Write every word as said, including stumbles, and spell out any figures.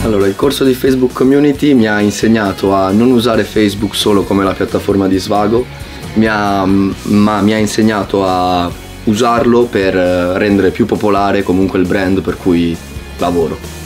Allora, il corso di Facebook Community mi ha insegnato a non usare Facebook solo come la piattaforma di svago, mi ha, ma mi ha insegnato a usarlo per rendere più popolare comunque il brand per cui lavoro.